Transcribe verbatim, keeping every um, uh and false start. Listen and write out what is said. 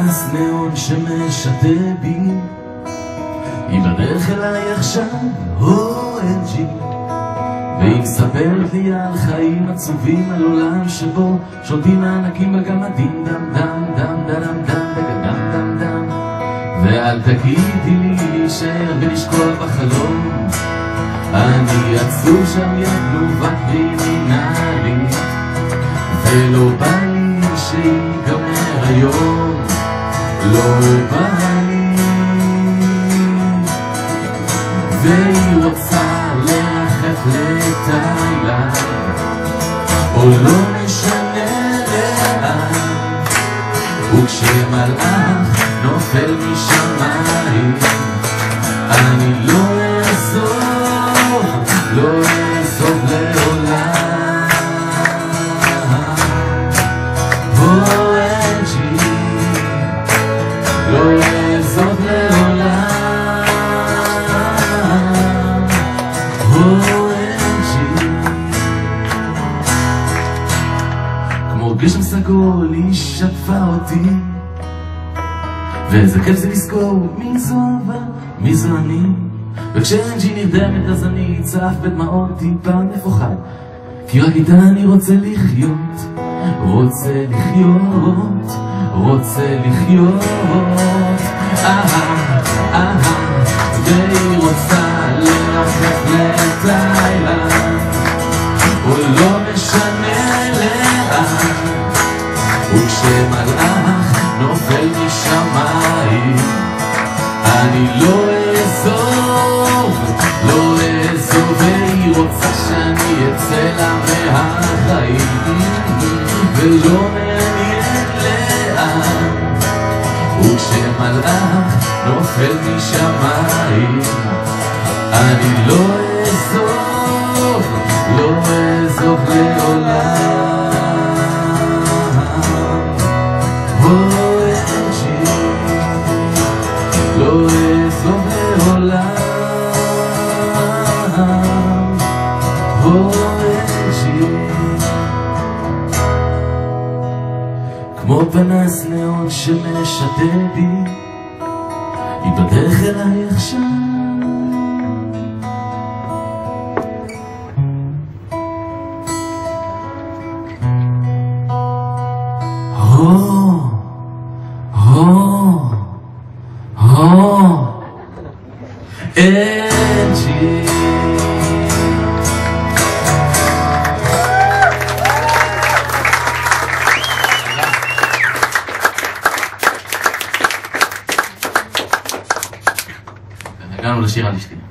פנס נאון שמשתה בי, היא בדרך אליי עכשיו, או אנג'י, והיא מספרת לי על חיים עצובים, על עולם שבו שולטים הענקים בגמדים, דם דם דם דם דם דם דם דם. ואל תגידי לי להישאר ולשקוע בחלום, אני עצוב שם יתנובה קרימינלית, ולא בא לי שיגמר היום, לא בא לי. והיא רוצה לרחף לתאילנד, או לא משנה לאן, וכשמלאך נופל משמיים, אני לא אעזוב, לא אעזוב לעולם. או אנג'י, לא אעזוב לעולם. או אנג'י, כמו גשם סגול היא שטפה אותי, ואיזה כיף זה לזכור מי זו אהבה, מי זו אני. וכשאנג'י נרדמת אז אני צף בדמעות טיפה מפוחד, כי רק איתה אני רוצה לחיות, רוצה לחיות, רוצה לחיות. אהה, אהה, והיא רוצה לרחף לתאילנד, או לא משנה לאן, וכשמלאך נופל משמיים, אני לא אעזוב, לא אעזוב. והיא רוצה שאני אצא לה מהחיים, ולא מעניין לאן, וכשמלאך נופל משמיים, אני לא אעזוב, לא אעזוב לעולם. לא אעזוב לעולם. או אנג'י, כמו פנס נאון שמשתה בי, היא בדרך אליי עכשיו. הו, הו, הו, אנג'י. הגענו לשיר על אשתי.